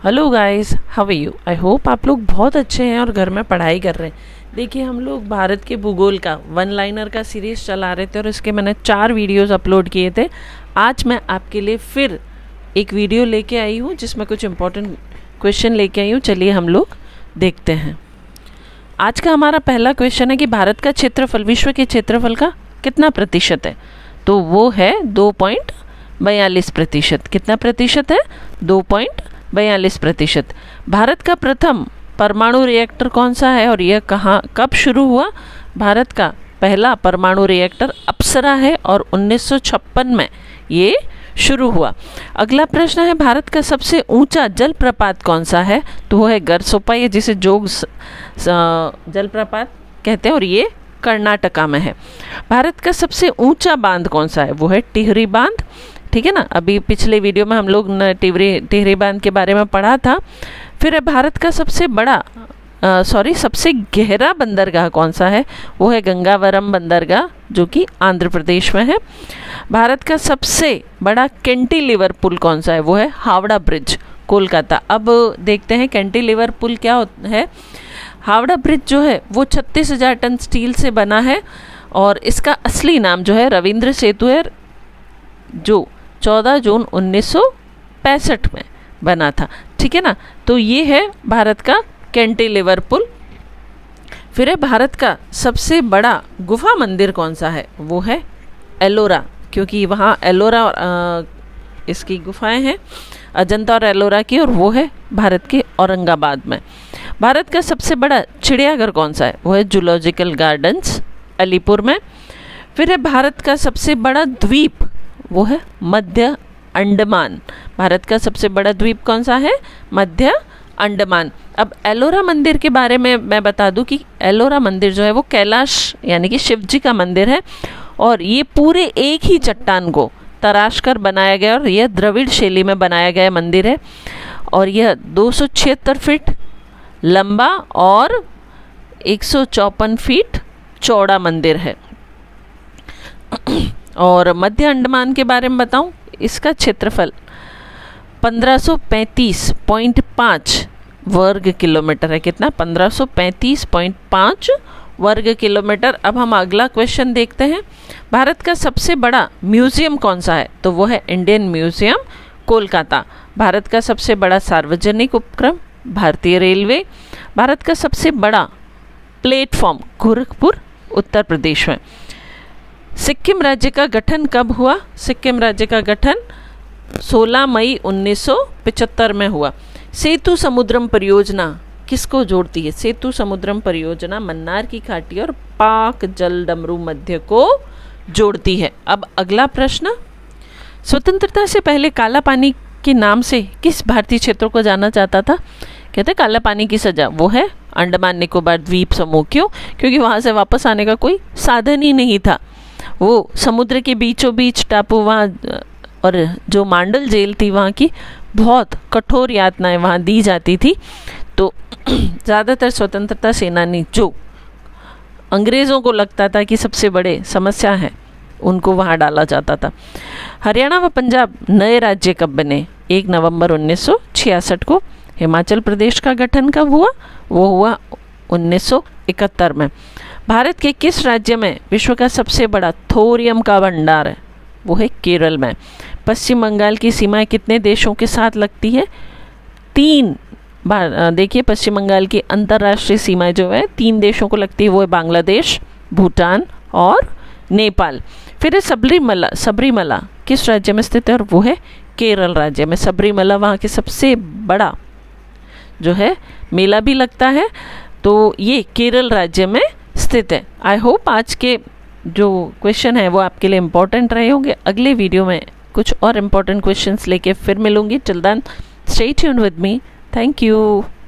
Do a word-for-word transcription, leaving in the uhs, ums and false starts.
Hello guys, how are you. I hope आप लोग बहुत अच्छे हैं और घर में पढ़ाई कर रहे हैं। देखिए, हम लोग भारत के भूगोल का वन लाइनर का सीरीज़ चला रहे थे और इसके मैंने चार वीडियोस अपलोड किए थे। आज मैं आपके लिए फिर एक वीडियो लेके आई हूँ जिसमें कुछ इम्पोर्टेंट क्वेश्चन लेके आई हूँ। चलिए हम लोग देखते हैं। आज का हमारा पहला क्वेश्चन है कि भारत का क्षेत्रफल विश्व के क्षेत्रफल का कितना प्रतिशत है। तो वो है दो पॉइंट बयालीस प्रतिशत। कितना प्रतिशत है? दो पॉइंट बयालीस प्रतिशत। भारत का प्रथम परमाणु रिएक्टर कौन सा है और यह कहाँ कब शुरू हुआ? भारत का पहला परमाणु रिएक्टर अप्सरा है और उन्नीस सौ छप्पन में ये शुरू हुआ। अगला प्रश्न है, भारत का सबसे ऊंचा जलप्रपात कौन सा है? तो वो है गरसोपा, ये जिसे जोग जलप्रपात कहते हैं और ये कर्नाटका में है। भारत का सबसे ऊंचा बांध कौन सा है? वो है टिहरी बांध। ठीक है ना, अभी पिछले वीडियो में हम लोग न टिहरी टिहरी बांध के बारे में पढ़ा था। फिर भारत का सबसे बड़ा सॉरी सबसे गहरा बंदरगाह कौन सा है? वो है गंगावरम बंदरगाह जो कि आंध्र प्रदेश में है। भारत का सबसे बड़ा कैंटिलीवर पुल कौन सा है? वो है हावड़ा ब्रिज, कोलकाता। अब देखते हैं कैंटिलीवर पुल क्या है। हावड़ा ब्रिज जो है वो छत्तीस हजार टन स्टील से बना है और इसका असली नाम जो है रविंद्र सेतु है, जो चौदह जून उन्नीस सौ पैंसठ में बना था। ठीक है ना, तो ये है भारत का कैंटिलीवर पुल। फिर है भारत का सबसे बड़ा गुफा मंदिर कौन सा है? वो है एलोरा, क्योंकि वहाँ एलोरा और आ, इसकी गुफाएं हैं, अजंता और एलोरा की, और वो है भारत के औरंगाबाद में। भारत का सबसे बड़ा चिड़ियाघर कौन सा है? वो है जूलॉजिकल गार्डन्स, अलीपुर में। फिर है भारत का सबसे बड़ा द्वीप, वो है मध्य अंडमान। भारत का सबसे बड़ा द्वीप कौन सा है? मध्य अंडमान। अब एलोरा मंदिर के बारे में मैं बता दूं कि एलोरा मंदिर जो है वो कैलाश यानी कि शिव जी का मंदिर है और ये पूरे एक ही चट्टान को तराश कर बनाया गया और यह द्रविड़ शैली में बनाया गया मंदिर है और यह दो सौ छिहत्तर फीट लंबा और एक सौ चौपन फीट चौड़ा मंदिर है। और मध्य अंडमान के बारे में बताऊं, इसका क्षेत्रफल पंद्रह सौ पैंतीस पॉइंट पाँच वर्ग किलोमीटर है। कितना? पंद्रह सौ पैंतीस पॉइंट पाँच वर्ग किलोमीटर। अब हम अगला क्वेश्चन देखते हैं। भारत का सबसे बड़ा म्यूजियम कौन सा है? तो वो है इंडियन म्यूजियम, कोलकाता। भारत का सबसे बड़ा सार्वजनिक उपक्रम भारतीय रेलवे। भारत का सबसे बड़ा प्लेटफॉर्म गोरखपुर, उत्तर प्रदेश में। सिक्किम राज्य का गठन कब हुआ? सिक्किम राज्य का गठन सोलह मई उन्नीस सौ पचहत्तर में हुआ। सेतु समुद्रम परियोजना किसको जोड़ती है? सेतु समुद्रम परियोजना मन्नार की घाटी और पाक जल डमरू मध्य को जोड़ती है। अब अगला प्रश्न, स्वतंत्रता से पहले काला पानी के नाम से किस भारतीय क्षेत्र को जाना जाता था? कहते हैं काला पानी की सजा। वो है अंडमान निकोबार द्वीप समूह। क्यों? क्योंकि वहाँ से वापस आने का कोई साधन ही नहीं था। वो समुद्र के बीचों बीच टापू, वहाँ और जो मांडल जेल थी वहाँ की बहुत कठोर यातनाएं वहाँ दी जाती थी। तो ज़्यादातर स्वतंत्रता सेनानी जो अंग्रेज़ों को लगता था कि सबसे बड़े समस्या हैं, उनको वहाँ डाला जाता था। हरियाणा व पंजाब नए राज्य कब बने? एक नवंबर उन्नीस सौ छियासठ को। हिमाचल प्रदेश का गठन कब हुआ? वो हुआ उन्नीस सौ इकहत्तर में। भारत के किस राज्य में विश्व का सबसे बड़ा थोरियम का भंडार है? वो है केरल में। पश्चिम बंगाल की सीमाएं कितने देशों के साथ लगती है? तीन। देखिए, पश्चिम बंगाल की अंतर्राष्ट्रीय सीमाएं जो है तीन देशों को लगती है, वो है बांग्लादेश, भूटान और नेपाल। फिर है सबरीमला। सबरीमला किस राज्य में स्थित है? और वो है केरल राज्य में। सबरीमला वहाँ के सबसे बड़ा जो है मेला भी लगता है, तो ये केरल राज्य में स्थित है। आई होप आज के जो क्वेश्चन है वो आपके लिए इम्पोर्टेंट रहे होंगे। अगले वीडियो में कुछ और इम्पोर्टेंट क्वेश्चंस लेके फिर मिलूंगी। Till then stay tuned with me. Thank you.